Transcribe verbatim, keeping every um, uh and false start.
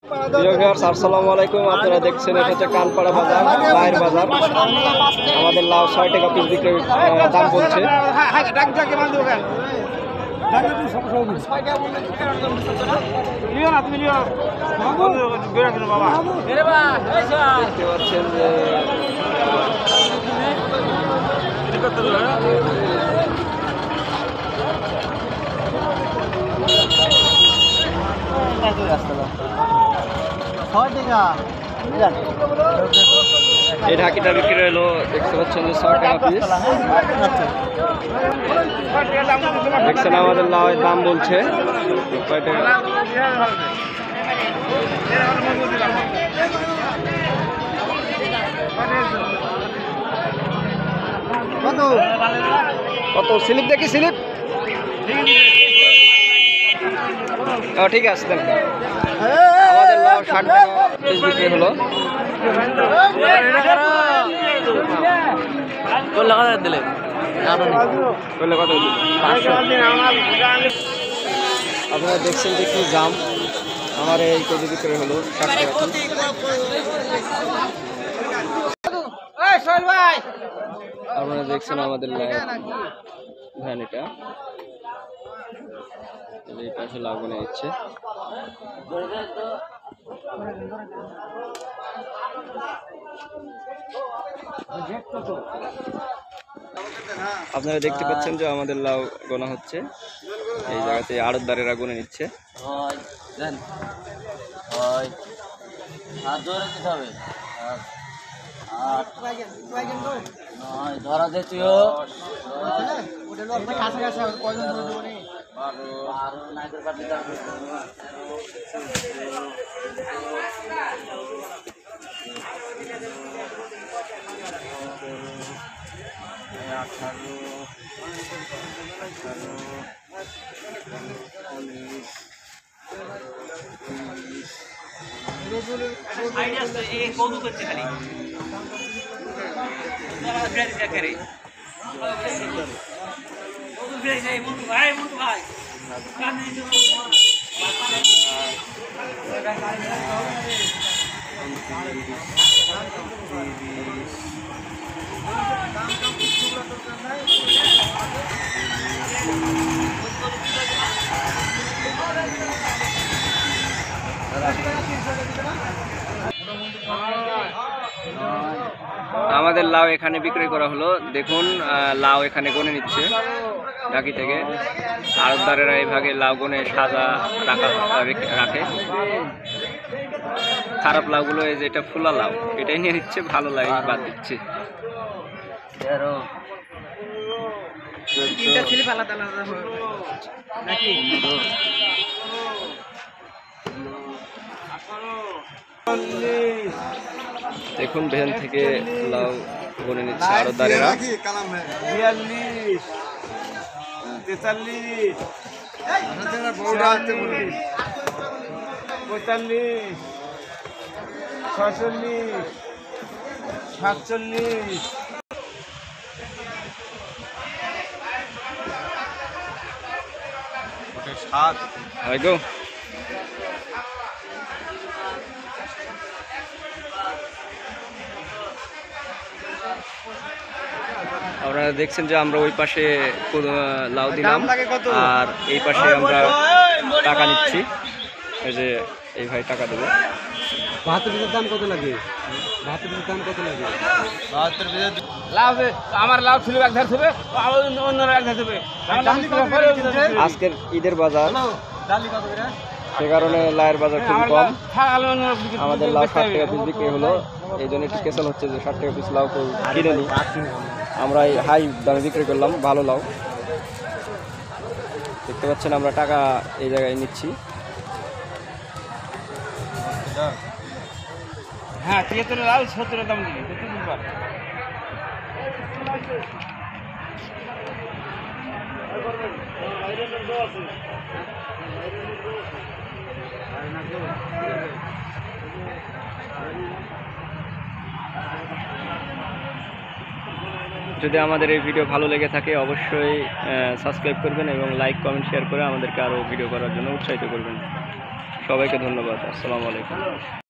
আসসালামু আলাইকুম, আপনারা দেখছেন এটা হচ্ছে কানপাড়া বাজার, লায়ের বাজার। আমাদের লাউ ছয় টাকা পিস বিক্রি দাম বলছে। দেখতে পাচ্ছেন যে এই ঢাকিটা বিক্রি হলো, দেখতে পাচ্ছেন যে ছয় টাকা পিস। দেখছেন আমাদের লাউয়ের দাম বলছে ছয় টাকা। কত স্লিপ দেখি, স্লিপ ঠিক আছে। আমাদের লাউ ষাট টাকা পিস বিক্রি হলো। দিলে আপনারা দেখছেন যে কি দাম। আমার এই কেজি বিক্রি হলো ষাট টাকা। আপনারা দেখছেন আমাদের ভ্যান, এটা এই পাশে লাগানো হচ্ছে। আপনারা দেখতে পাচ্ছেন যে আমাদের লাউ গোনা হচ্ছে, এই জায়গাতে আড়তদারেরা গুনে নিচ্ছে। ধরা যেতিও আঠারো আঠারো উনিশ আমাদের লাউ এখানে বিক্রি করা হলো। দেখুন লাউ এখানে গনে নিচ্ছে ঢাকি থেকে। আড়তদারেরা এই ভাগে লাউ গনে সাজা রাখা রাখে। খারাপ লাউগুলো এই যে এটা ফুলা লাউ, এটাই নিয়ে নিচ্ছে, ভালো লাগে বাদ দিচ্ছে। দেখুন ভ্যান থেকে লাউ গনে নিচ্ছে আড়তদারেরা। বিয়াল্লিশ, তেতাল্লিশ, পঁয়তাল্লিশ, ছয়চল্লিশ, সাতচল্লিশ, সাত। আপনারা দেখছেন যে আমরা ওই পাশে লাউ দিলাম আর এই পাশে আমরা টাকা নিচ্ছি। এই যে এই ভাই টাকা দেবো। বাহাত্তর পিসের দাম কত লাগে? বাহাত্তর পিসের দাম কত লাগে? বাহাত্তর পিসের লাউ আমার লাউ ছিল এক ধার হবে, অন্যরা এক ধার হবে। আজকের ঈদের বাজার, সে কারণে লাউয়ের বাজার খুব কম। আমাদের লাউ ষাট টাকা পিস বিক্রি হলো, এই জন্য একটু কেসাল হচ্ছে যে ষাট টাকা পিস লাউ কেউ কিনে নিই। আমরা এই হাই দামে বিক্রি করলাম ভালো লাউ। দেখতে পাচ্ছেন আমরা টাকা এই জায়গায় নিচ্ছি। হ্যাঁ তিয়াত্তর লাউ সত্তর দাম দিবি। যদি আমাদের এই ভিডিও ভালো লেগে থাকে অবশ্যই সাবস্ক্রাইব করবেন এবং লাইক কমেন্ট শেয়ার করে আমাদেরকে আরও ভিডিও করার জন্য উৎসাহিত করবেন। সবাইকে ধন্যবাদ। আসসালামু আলাইকুম।